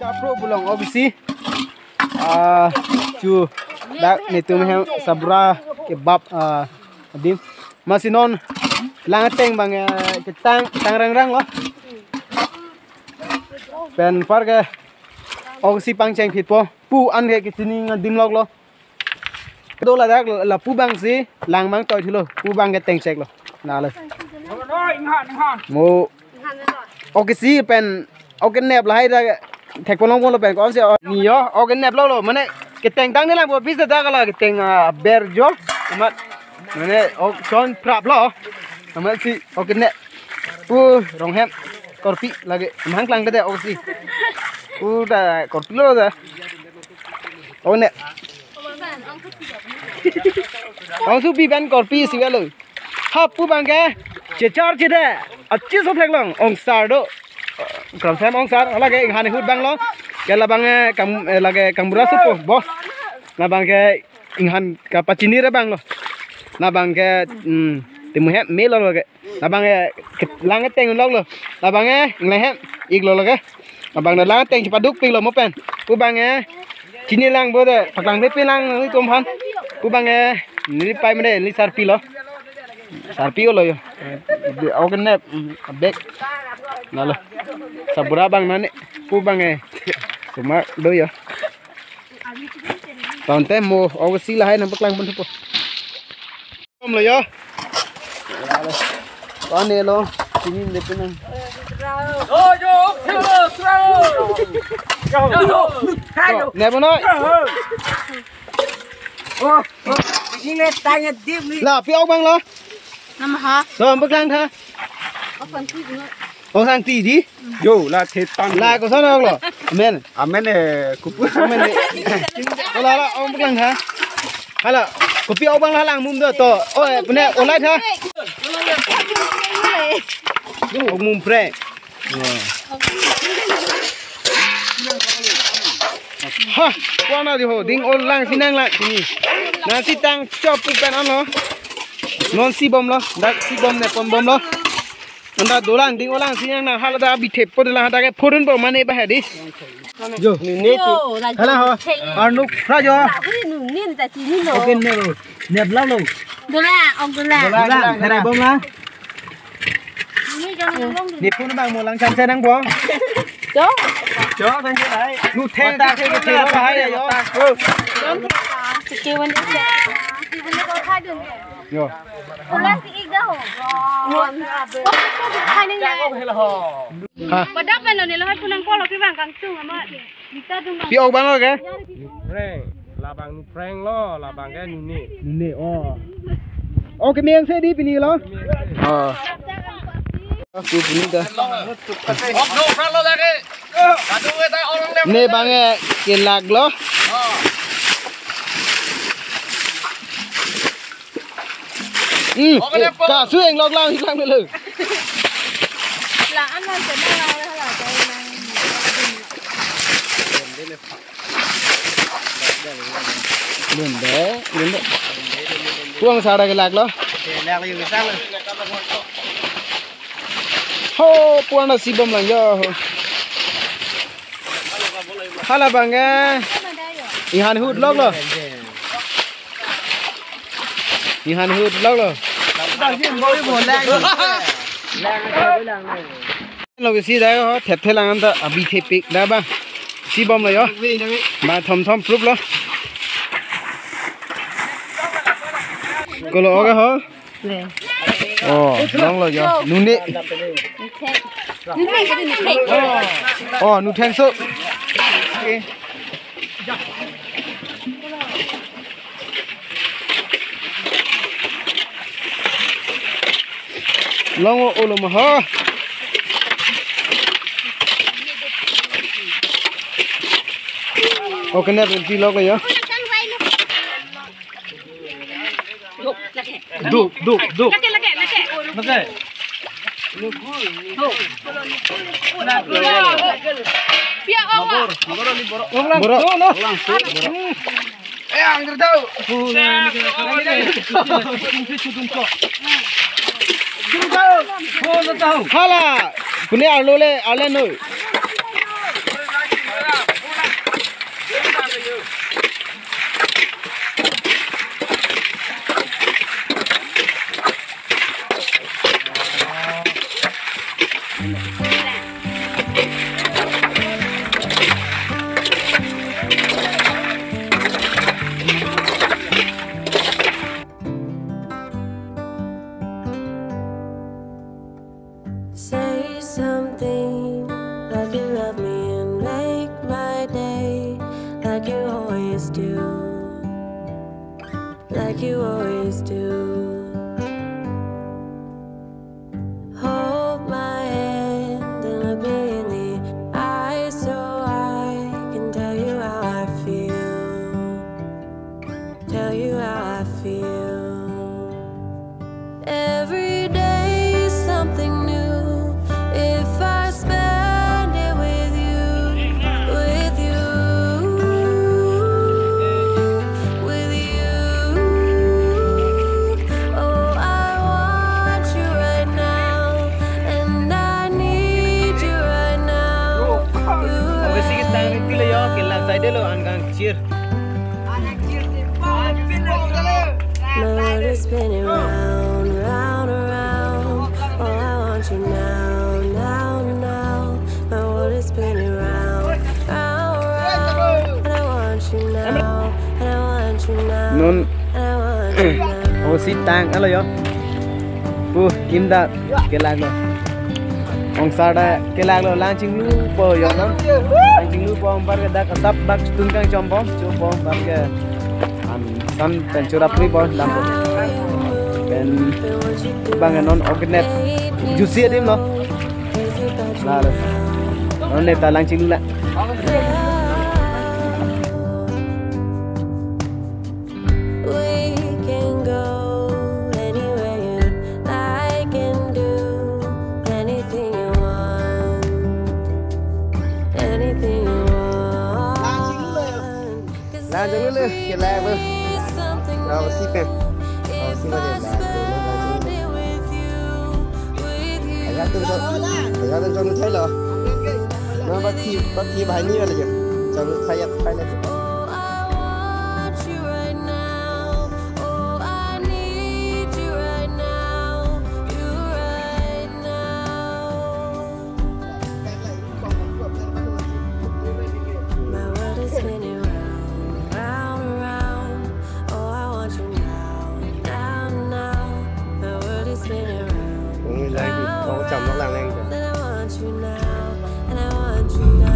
pro pulang obisi cu dak ni tu meh sabra kebab dim masih non langateng bang ketang rang lo pen par ke obisi pangceng phit po pu an ke kitini ngadim lok lo do la dak la pu bang si lang bang toy thilo pu bang ke teng cek lo na le mo obisi pen oke nep lah ida thek polong polo pen kon se ni yo oke nep lo mane keteng tang ni lang bo bisa da kala keteng ber jo mat mane ok son prap lo amat si oke nep rong hem korpi lagi mang klang de ok si da korpi lo da oke nep ông su pi ben korpi si lo hap pu bang ke chechar chide अच्छी सो थेक लं ông sar do cầm xem ông sar là cái hàng hút bang lo cái là bang cầm là cái cầm bura supo bos là bang cái hàng cái pachini ra bang lo là bang cái tìm hết mấy lo cái là bang cái lang cái tên lo là bang cái này hết ít lo cái là bang là lang tên chỉ bắt đúc pin lo một pen ku bang cái chini lang bơ đấy phật lang pin lang nuôi tôm han ku bang cái ní pai mà đây ní sar pi lo sar pi lo yo oke nep bek nalo sabura bang nane pu bang cuma do ya tahun temo oke sila hai nampak lang pun po om lo yo kon lo sini depan nang nè bố nói là phiêu băng lo năm hả rồi bước lang tha ông sang tỷ đi yo là thế tăng là có sao đâu rồi amen amen cúp amen là ông bước lang tha hay là có phiêu băng là lang mum đó to ôi bên này online tha ông mum pre ha qua nào thì hồ đinh ôn lang xin năng lại thì nãy si tăng cho pu pen ăn lo non si bom lo dak si bom ne pom bom lo anda dolang ding olang si yang na halada bi thep pod la hada ke phorun bo mane ba hedi jo ni ti hala ho arnu fra jo okay ne ro nep la lo dola ông dola dolang này bom la ni phun bang mo lang chan se nang bo chó bên dưới đấy nu thang ta cái chơi nó phải rồi kêu anh yo ha có đắp bên này là hết phun qua là cái vàng càng chung mà pi ông bang lo ke preng là bằng preng lo là bằng cái nini nè ô cái miếng xe đi pini lo aku puni dah ne bang ke lag lo cả suy anh log lang lang nữa là ăn lên sẽ mang là lên đấy buông sao đây cái lag lo ho buông nó xì bom lang yo hala bang ihan hút log lo ihan hút log lo lo cái gì đấy ho thẹp thế lang ăn ta abi thẹp pik đã ba xì bom lo yo mà thom thom proof lo kalau orang ho long lo yo nune nu thang so long o lo ma ha okay na ti lo ko yo Duk. Lake. Pia ông Borok. Ang tahu. Hala, punya alole no. always do, like you always do. Hold my hand and look me in the eyes so I can tell you how I feel. Tell you how I feel. Every day is something new. If I spend it with you, with you, with you. Oh, I want you right now, and I need you right now. You Ông cái tang cái là do cái làm sai đấy lo ăn càng chia. My world is spinning round, round, around. Oh, I want you now, now, now. My world is spinning round, round, round. And I want you now, and I want you now, Non and I want you now. ông cái tang cái là do. Bu kim đã cái lạc rồi. Ông sao đây cái lạc rồi lang chinh lu bờ rồi nó. Lang chinh lu bom bar cái dak sắp bak tung kang chom bom bar cái san pencura pri bom lam bom. Ben bang non organit juicy dim no. Lah lo. Non neta lang ching lu la. We can go anywhere you'd like and do anything you want, anything you want. Lang ching lu cái lạc bơ. It's something Rồi new. xí pen. If Xí vào I để lạc rồi nó spend it with you, with you. phải ra từng cho nó thấy rồi nó bắt khi bài như là gì cho nó thay phải là Oh, I want you right now. Oh, I need you right now. You right now. My world is spinning round, round, round. Oh, I want you now, now, now. My world is spinning round. người lấy thì có chồng nó làm lên And I want you now, and I want you now.